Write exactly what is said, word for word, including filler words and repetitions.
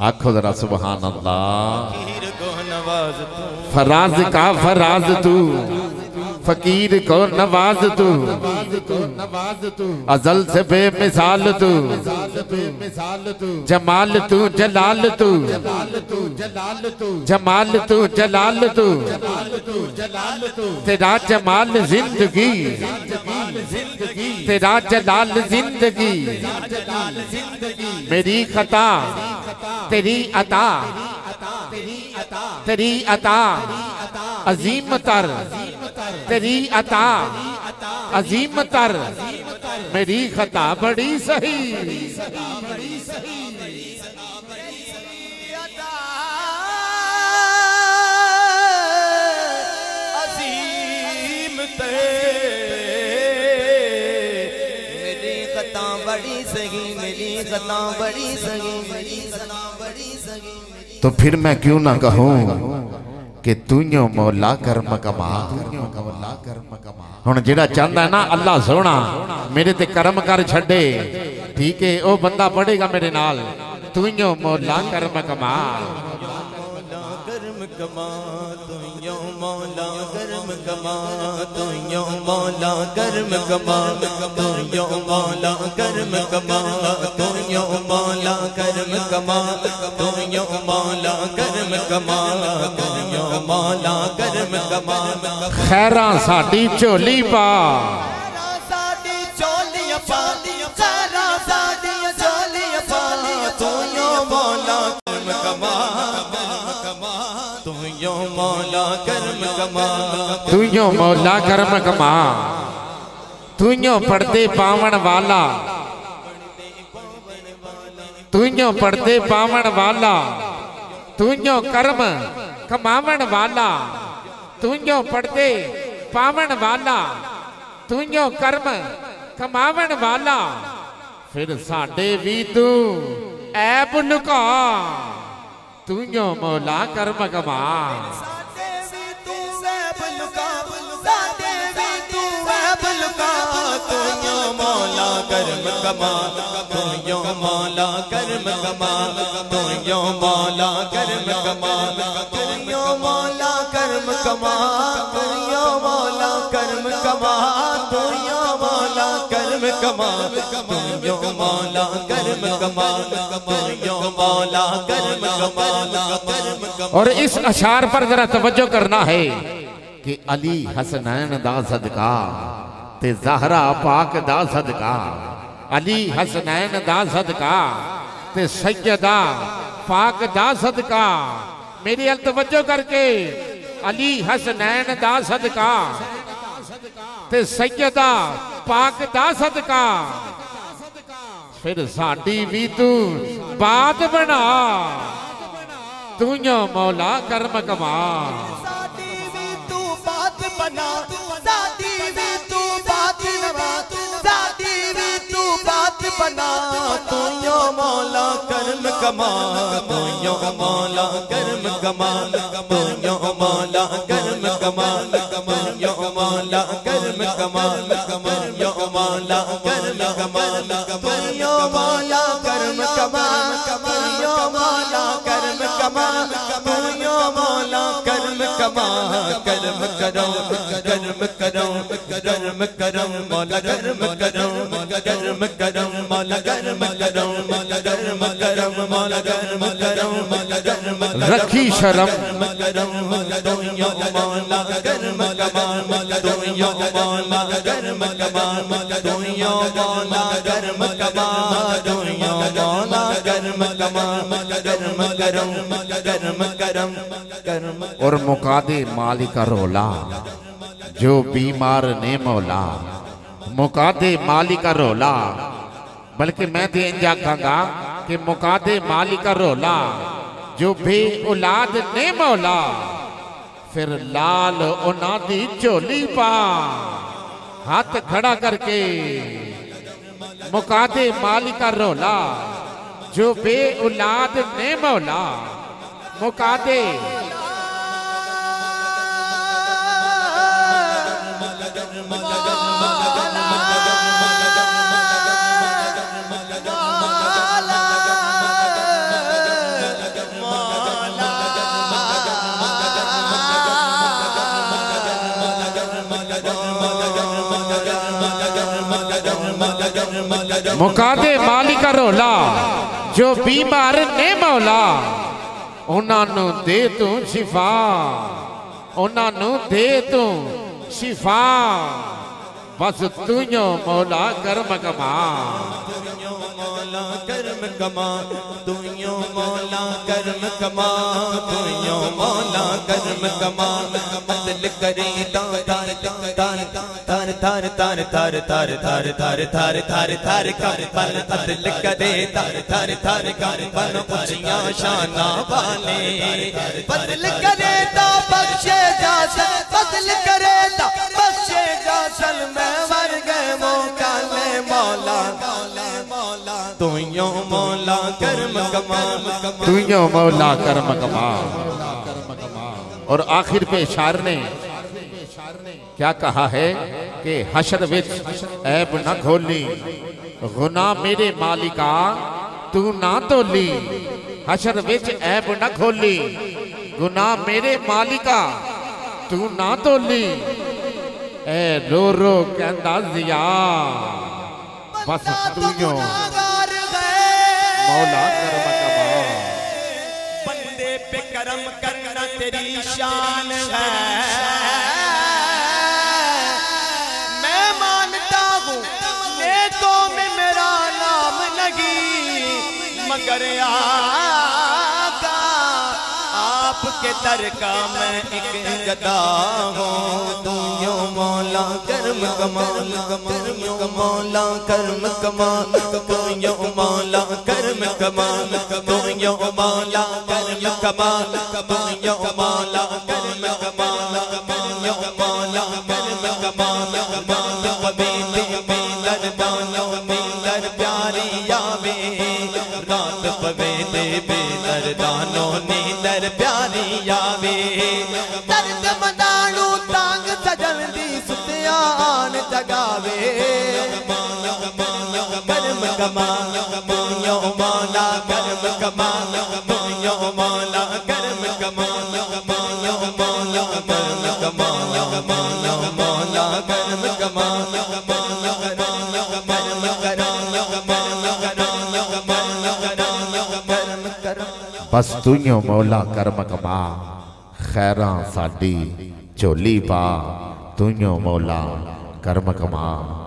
आखो जरा सुभान अल्लाह। फराज का फराज तू, फकीर को नवाज तू, अजल से बेमिसाल तू, जमाल तू जलाल तू, जमाल तू जलाल तू, तेरा जमाल जिंदगी, तेरा जलाल जिंदगी, मेरी खता तेरी अता, तेरी अता अजीम तर, तेरी अता अजीम तर, मेरी खता बड़ी सही। अजीम ते मेरी खता बड़ी सही, मेरी खता बड़ी सही, मेरी खता बड़ी सही। तो फिर मैं क्यों ना कहूँ कि तू यो मौला कर्म कमा। हुण जेड़ा चाहता है ना अल्लाह सोना मेरे ते कर्म कर छड़े, ठीक है वो बंदा पढ़ेगा मेरे नाल, तू यो मौला कर्म कमा। कर्म कमा तू यो मौला कर्म कमा, तू यो मौला कर्म कमा, तू यो मौला कर्म कमा, तू यो मौला कर्म कमा, तू यो मौला कर्म कमा, तू यो मौला कर्म कमा। खैरा साडी झोली पा, साडी झोली पा, खैरा साडी झोली पा, तू यो मौला कर्म कमा, तू यो मौला कर्म कमा, तू यो मौला कर्म कमा, तू यो पढ़ते पावन वाला, तू यो पढ़ते पावन वाला, तू यो कर्म कमावन वाला, तू यो पढ़ते पावन वाला, तू यो कर्म कमावन वाला, फिर साडे भी तू ऐब लुका, तू यो मौला कर्म कमा। साडे भी तू ऐब लुका, साडे भी तू ऐब लुका, तू यो मौला कर्म कमा, तू यो मौला कर्म कमा, तू यो मौला कर्म कमा, तू यो मौला कर्म कमा, तू यो मौला कर्म कमा, तू यो मौला कर्म कमा, तू यो मौला कर्म कमा, तू यो मौला कर्म कमा। और इस अशार पर जरा तवज्जो करना है कि अली हसनैन दा सदका ते ज़हरा पाक दा सदका, अली हसनैन दा सदका ते सैयदा पाक दा सदका, मेरी अल तवज्जो करके अली हसनैन दा सदका ते सैयदा पाक दा सदका, फिर साडी भी तू बात बना, तू यो मौला कर्म कमा। साडी भी तू बात बना, साडी भी तू बात बना, साडी भी तू बात बना, तू यो मौला कर्म कमा, तू यो मौला कर्म कमा, तू यो मौला कर्म कमा, तू यो मौला कर्म कमा, तू यो मौला कर्म कमा, तू यो मौला कर्म कमा, तू यो मौला कर्म कमा, तू यो मौला कर्म कमा। कर्म करो कर्म करो कर्म करो मौला कर्म करो, कर्म करो मौला कर्म करो, कर्म करो मौला कर्म करो, कर्म रखी शर्म करो, तू यो मौला कर्म कमा, तू यो मौला कर्म कमा, तू यो मौला कर्म कमा, तू यो मौला कर्म कमा, कर्म करो कर्म करम कर्म। और मुकादे मालिक रोला जो बीमार ने मौला, मुकादे मालिक रोला, बल्कि मैं तो इंज आखांगा कि मुकादे मालिक रोला जो बे औलाद ने मौला, फिर लाल उना दी झोली पा, हाथ खड़ा करके मुकादे मालिक रोला जो बे औलाद ने मौला, मुकादे मुकादे मालिक रोला जो बीमार ने मौला उन्होंने दे तू शिफा उन्होंने दे तू शिफा बस तुझो मौला करम कमा मौला करम कमा तुझो मौला करम कमा तुझो मौला करम कमा बदल करे तार तार तार तार तार तार तार तार तार तार तार तार तार कर पल बदल करे तार तार तार कर पल ऊंचियां शाना वाले बदल करे ता बख्शे जा बदल करे ता बख्शे जा सल मैं वर गए मौका ले मौला तुझो मौला करम कमा तुझो मौला करम कमा। और आखिर पे शार ने क्या कहा है कि हशर विच ऐब न खोली गुनाह मेरे मालिका तू ना तोली हशर विच ऐब न खोली गुनाह मेरे मालिका तू ना तोली ए रो रो कहंदा जिया बस तुझो मौला करम कमा। बंदे पे करम करना तेरी शान है मैं मानता हूँ नेकों में मेरा नाम नहीं मगर आका आपके दर का मैं एक गदा हूँ तुझो मौला करम कमाल तुझो मौला करम कमाल तुझो मौला करम कमाल तुझो मौला करम कमाल तुझो मौला करम कमाल तुझो मौला करम कमाल माल पबीते मिलर दानो मिलर प्यारी यावे रात पबीते मिलर दानो नींदर प्यारी यावे दर्द मदानू तांग सजन दी सुतियान जगावे करम कमाल तुझो मौला करम कमाल तुझो मौला करम कमाल तुझो मौला करम कमाल तुझो मौला करम कमाल बस तुझो मौला करम कमा खैरा साडी झोली पा तुझो मौला करम कमा।